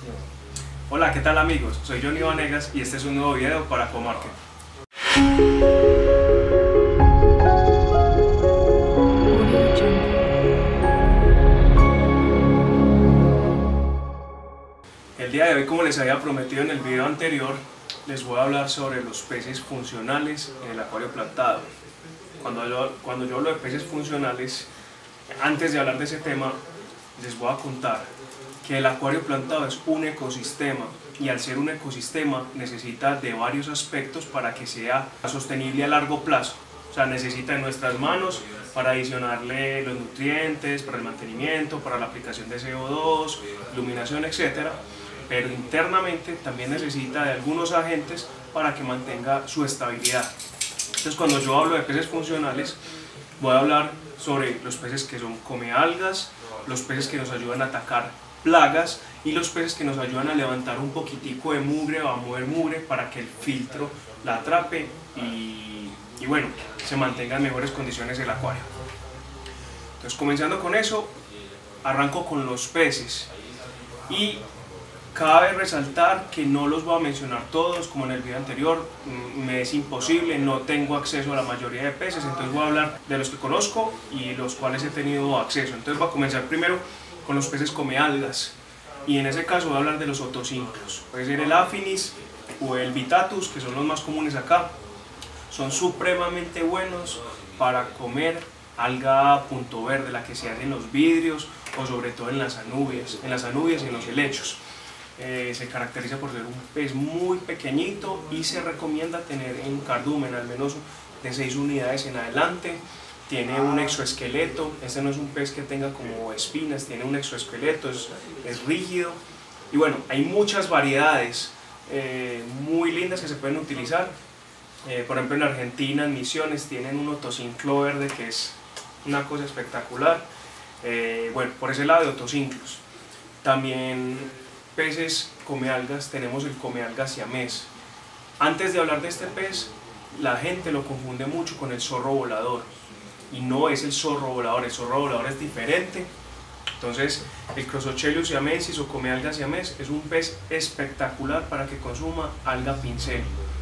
Hola, ¿qué tal amigos? Soy Johnny Vanegas y este es un nuevo video para Aquamarket. El día de hoy, como les había prometido en el video anterior, les voy a hablar sobre los peces funcionales en el acuario plantado. Cuando yo hablo de peces funcionales, antes de hablar de ese tema, les voy a contar que el acuario plantado es un ecosistema y al ser un ecosistema necesita de varios aspectos para que sea sostenible a largo plazo. O sea, necesita de nuestras manos para adicionarle los nutrientes, para el mantenimiento, para la aplicación de CO2, iluminación, etc. Pero internamente también necesita de algunos agentes para que mantenga su estabilidad. Entonces, cuando yo hablo de peces funcionales, voy a hablar sobre los peces que son comealgas, los peces que nos ayudan a atacar plagas y los peces que nos ayudan a levantar un poquitico de mugre o a mover mugre para que el filtro la atrape y bueno, se mantenga en mejores condiciones el acuario. Entonces, comenzando con eso, arranco con los peces y cabe resaltar que no los voy a mencionar todos, como en el video anterior, me es imposible, no tengo acceso a la mayoría de peces, entonces voy a hablar de los que conozco y los cuales he tenido acceso. Entonces voy a comenzar primero con los peces comealgas, y en ese caso voy a hablar de los otocinclos, puede ser el Aphinis o el Vittatus, que son los más comunes acá. Son supremamente buenos para comer alga punto verde, la que se hace en los vidrios o sobre todo en las anubias y en los helechos. Se caracteriza por ser un pez muy pequeñito y se recomienda tener en cardumen al menos de 6 unidades en adelante. Tiene un exoesqueleto, este no es un pez que tenga como espinas, tiene un exoesqueleto, es rígido. Y bueno, hay muchas variedades muy lindas que se pueden utilizar. Por ejemplo, en Argentina, en Misiones, tienen un otocinclo verde que es una cosa espectacular. Bueno, por ese lado de otocinclos. También peces comealgas, tenemos el comealga siamés. Antes de hablar de este pez, la gente lo confunde mucho con el zorro volador y no es el zorro volador es diferente. Entonces, el Crossochelys siamensis o comealga siamés es un pez espectacular para que consuma alga pincel.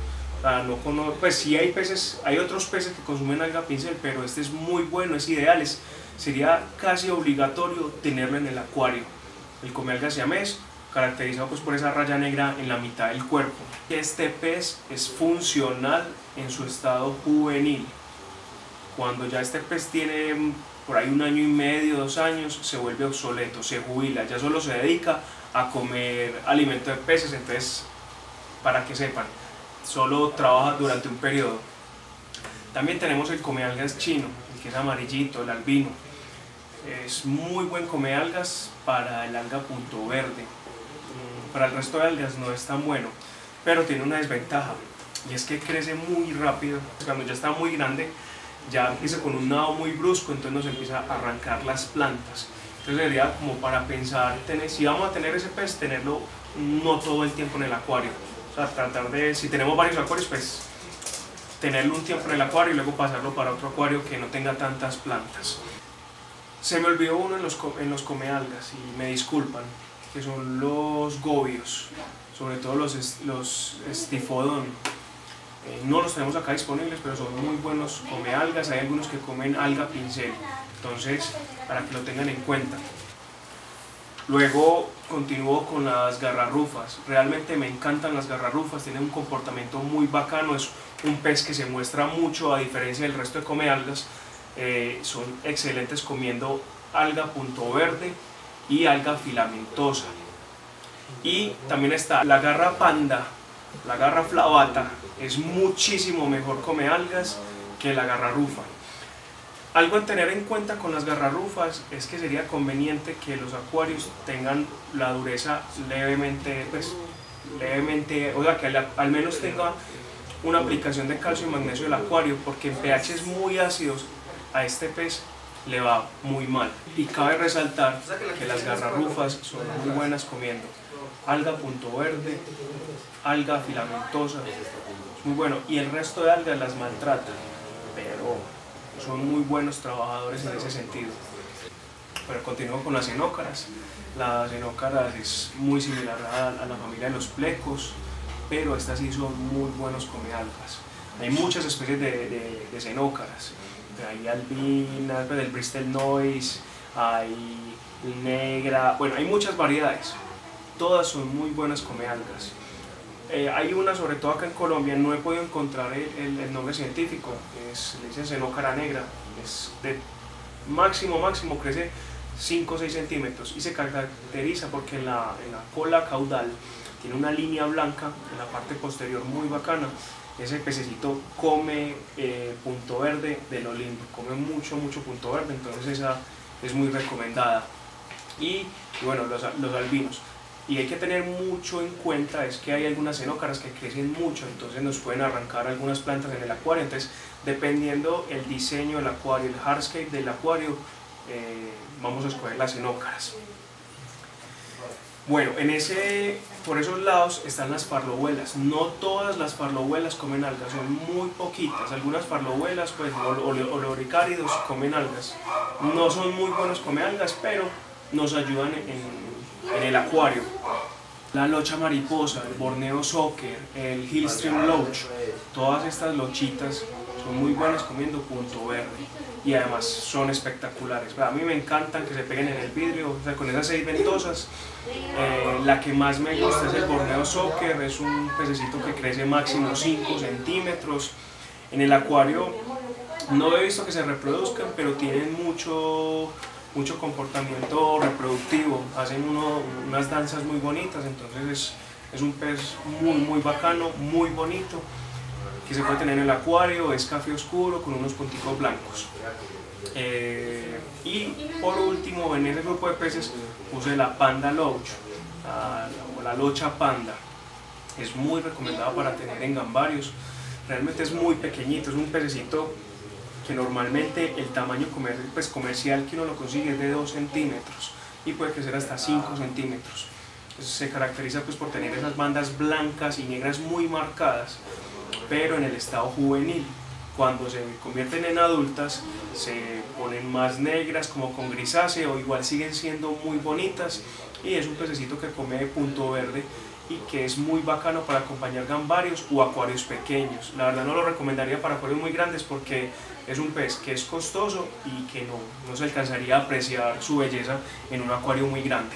Pues sí hay otros peces que consumen alga pincel, pero este es muy bueno, es ideal, sería casi obligatorio tenerlo en el acuario. El comealga siamés, caracterizado pues por esa raya negra en la mitad del cuerpo. Este pez es funcional en su estado juvenil. Cuando ya este pez tiene por ahí 1 año y medio, 2 años, se vuelve obsoleto, se jubila, ya solo se dedica a comer alimento de peces. Entonces, para que sepan, solo trabaja durante un periodo. También tenemos el comealgas chino, el que es amarillito, el albino. Es muy buen comealgas para el alga punto verde. Para el resto de algas no es tan bueno, pero tiene una desventaja, y es que crece muy rápido. Cuando ya está muy grande, ya empieza con un nado muy brusco, entonces nos empieza a arrancar las plantas. Entonces sería como para pensar, si vamos a tener ese pez, tenerlo no todo el tiempo en el acuario. O sea, tratar de, si tenemos varios acuarios, pues tenerlo un tiempo en el acuario y luego pasarlo para otro acuario que no tenga tantas plantas. Se me olvidó uno en los comealgas y me disculpan, que son los gobios, sobre todo los estifodón. No los tenemos acá disponibles, pero son muy buenos comealgas. Hay algunos que comen alga pincel, entonces para que lo tengan en cuenta. Luego continúo con las garrarrufas. Realmente me encantan las garrarrufas, tienen un comportamiento muy bacano, es un pez que se muestra mucho a diferencia del resto de comealgas. Son excelentes comiendo alga punto verde y alga filamentosa. Y también está la garra panda, la garra flavata, es muchísimo mejor comealgas que la garrarrufa. Algo a tener en cuenta con las garrarrufas es que sería conveniente que los acuarios tengan la dureza levemente, o sea, que al menos tenga una aplicación de calcio y magnesio del acuario, porque en pHs muy ácidos a este pez le va muy mal. Y cabe resaltar que las garrarrufas son muy buenas comiendo alga punto verde, alga filamentosa, es muy bueno, y el resto de algas las maltratan, pero son muy buenos trabajadores en ese sentido. Pero continúo con las enócaras. La cenócaras es muy similar a la familia de los plecos, pero estas sí son muy buenos comealgas. Hay muchas especies de cenócaras. Hay albinas, del Bristol Noise, hay negra, bueno, hay muchas variedades. Todas son muy buenas comealgas. Hay una, sobre todo acá en Colombia, no he podido encontrar el nombre científico, le dicen cenócara negra, es de máximo crece 5 o 6 centímetros y se caracteriza porque en la cola caudal tiene una línea blanca en la parte posterior muy bacana. Ese pececito come punto verde del Olimpo, come mucho punto verde, entonces esa es muy recomendada. Y bueno, los albinos. Y hay que tener mucho en cuenta es que hay algunas cenócaras que crecen mucho, entonces nos pueden arrancar algunas plantas en el acuario. Entonces, dependiendo el diseño del acuario, el hardscape del acuario, vamos a escoger las cenócaras. Bueno, por esos lados están las farlobuelas. No todas las farlobuelas comen algas, son muy poquitas. Algunas farlobuelas, pues, oloricáridos comen algas. No son muy buenos comen algas, pero nos ayudan en el acuario. La locha mariposa, el Borneo Soccer, el Hillstream Loach, todas estas lochitas son muy buenas comiendo punto verde y además son espectaculares. A mí me encantan que se peguen en el vidrio, o sea, con esas 6 ventosas. La que más me gusta es el Borneo Soccer, es un pececito que crece máximo 5 centímetros. En el acuario no he visto que se reproduzcan, pero tienen mucho comportamiento reproductivo, hacen unas danzas muy bonitas, entonces es un pez muy bacano, muy bonito, que se puede tener en el acuario, es café oscuro con unos punticos blancos. Y por último, en ese grupo de peces puse la Panda Loach, o la locha panda. Es muy recomendada para tener en gambarios, realmente es muy pequeñito, es un pececito que normalmente el tamaño comercial que uno lo consigue es de 2 centímetros y puede crecer hasta 5 centímetros. Entonces, se caracteriza pues por tener esas bandas blancas y negras muy marcadas, pero en el estado juvenil. Cuando se convierten en adultas se ponen más negras, como con grisáceo, igual siguen siendo muy bonitas, y es un pececito que come de punto verde y que es muy bacano para acompañar gambarios o acuarios pequeños. La verdad no lo recomendaría para acuarios muy grandes porque es un pez que es costoso y que no se alcanzaría a apreciar su belleza en un acuario muy grande.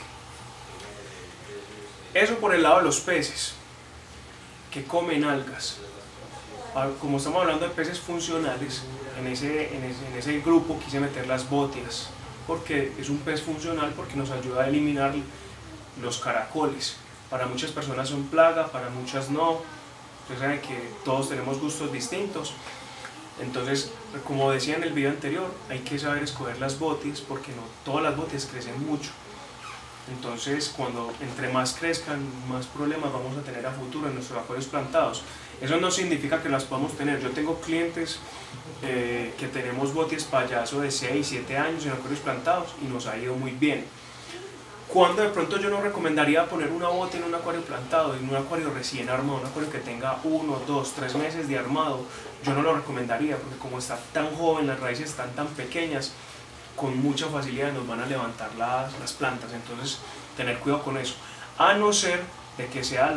Eso por el lado de los peces que comen algas. Como estamos hablando de peces funcionales, en ese grupo quise meter las botias, porque es un pez funcional porque nos ayuda a eliminar los caracoles. Para muchas personas son plaga, para muchas no. Ustedes saben que todos tenemos gustos distintos. Entonces, como decía en el video anterior, hay que saber escoger las botias porque no todas las botias crecen mucho. Entonces, entre más crezcan, más problemas vamos a tener a futuro en nuestros acuarios plantados. Eso no significa que las podamos tener. Yo tengo clientes que tenemos botias payaso de 6, 7 años en acuarios plantados y nos ha ido muy bien. Cuando de pronto yo no recomendaría poner una bota en un acuario plantado, en un acuario recién armado, un acuario que tenga 1, 2, 3 meses de armado, yo no lo recomendaría porque como está tan joven, las raíces están tan pequeñas, con mucha facilidad nos van a levantar las plantas, entonces tener cuidado con eso. A no ser de que sea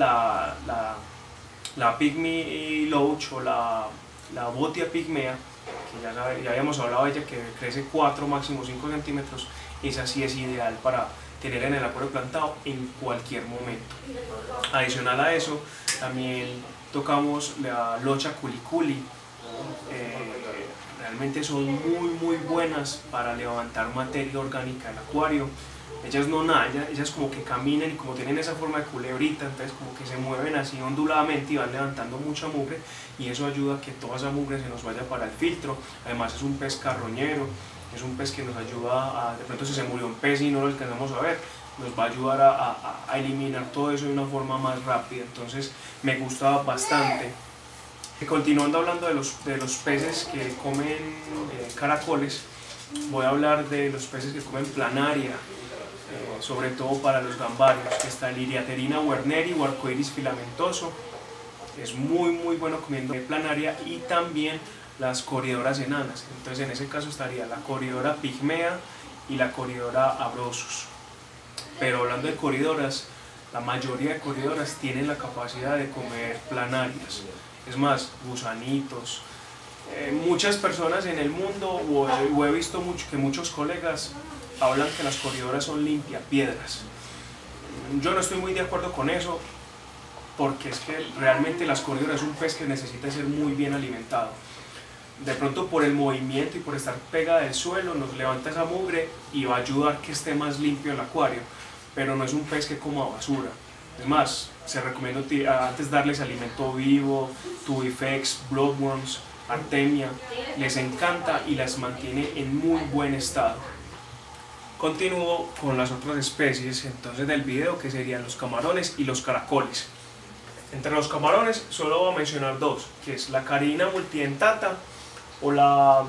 la Pygmy Loach o la Botia pygmea, que ya habíamos hablado de ella, que crece 4, máximo 5 centímetros, esa sí es ideal para tener en el acuario plantado en cualquier momento. Adicional a eso, también tocamos la locha culiculi. Realmente son muy buenas para levantar materia orgánica del acuario. Ellas no nadan, ellas como que caminan y como tienen esa forma de culebrita, entonces como que se mueven así onduladamente y van levantando mucha mugre, y eso ayuda a que toda esa mugre se nos vaya para el filtro. Además es un pez carroñero, es un pez que nos ayuda de pronto si se murió un pez y no lo alcanzamos a ver, nos va a ayudar a eliminar todo eso de una forma más rápida, entonces me gusta bastante. Continuando hablando de los peces que comen caracoles, voy a hablar de los peces que comen planaria, sobre todo para los gambarios. Está el Iriaterina werneri o arcoiris filamentoso, es muy bueno comiendo planaria, y también las coridoras enanas. Entonces en ese caso estaría la coridora pygmea y la coridora abrosus. pero hablando de coridoras, la mayoría de coridoras tienen la capacidad de comer planarias, es más, gusanitos. Muchas personas en el mundo, o he visto que muchos colegas hablan que las corridoras son limpiapiedras. Yo no estoy muy de acuerdo con eso, porque es que realmente las corridoras es un pez que necesita ser muy bien alimentado. De pronto por el movimiento y por estar pegada del suelo nos levanta esa mugre y va a ayudar que esté más limpio el acuario, pero no es un pez que coma basura. Es más, se recomienda antes darles alimento vivo, Tubifex, Bloodworms, Artemia, les encanta y las mantiene en muy buen estado. Continúo con las otras especies entonces del video, que serían los camarones y los caracoles. Entre los camarones solo voy a mencionar dos, que es la Carina multidentata o la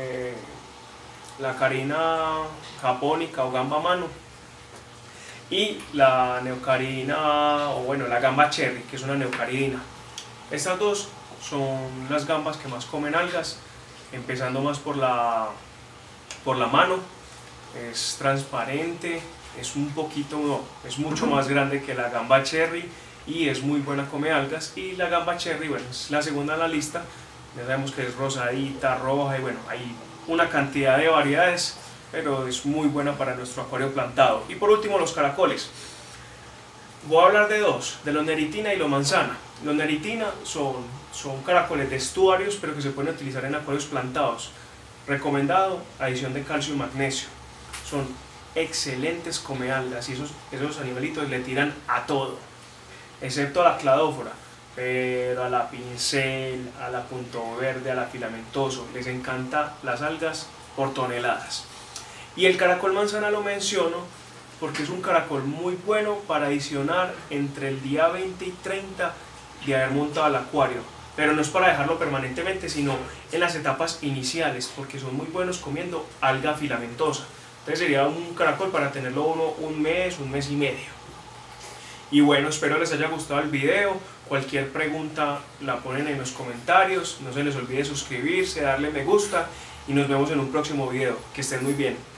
Carina japónica o gamba mano, y la neocarina, o bueno, la gamba cherry, que es una neocaridina. Estas dos son las gambas que más comen algas, empezando más por la mano. Es transparente, es es mucho más grande que la gamba cherry y es muy buena, come algas. Y la gamba cherry, bueno, es la segunda en la lista, ya sabemos que es rosadita, roja, y bueno, hay una cantidad de variedades, pero es muy buena para nuestro acuario plantado. Y por último, los caracoles. Voy a hablar de dos, de los neritina y los manzana. Los neritina son caracoles de estuarios, pero que se pueden utilizar en acuarios plantados. Recomendado, adición de calcio y magnesio. Son excelentes comealgas y esos animalitos le tiran a todo, excepto a la cladófora, pero a la pincel, a la punto verde, a la filamentoso, les encanta las algas por toneladas. Y el caracol manzana lo menciono porque es un caracol muy bueno para adicionar entre el día 20 y 30 de haber montado el acuario, pero no es para dejarlo permanentemente, sino en las etapas iniciales, porque son muy buenos comiendo alga filamentosa. Entonces sería un caracol para tenerlo un mes y medio. Y bueno, espero les haya gustado el video. Cualquier pregunta la ponen en los comentarios. No se les olvide suscribirse, darle me gusta y nos vemos en un próximo video. Que estén muy bien.